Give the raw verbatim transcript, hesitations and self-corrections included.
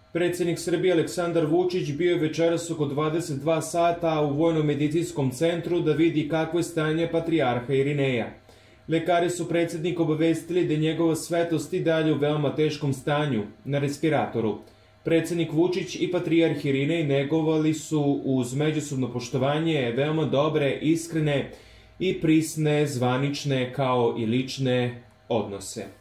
Predsjednik Srbije Aleksandar Vučić bio je večeras oko dvadeset dva sata u Vojno-medicinskom centru da vidi kakvo je stanje patrijarha Irineja. Lekari su predsjednika obavestili da je njegova svetost i dalje u veoma teškom stanju, na respiratoru. Predsjednik Vučić i patrijarh Irinej negovali su uz međusobno poštovanje veoma dobre, iskrene i prisne, zvanične kao i lične odnose.